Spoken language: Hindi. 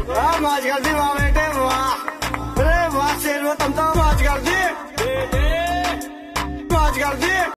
वाह मौज कर दी वाह बेटे वाह, अरे वाह शेर वो तुम तो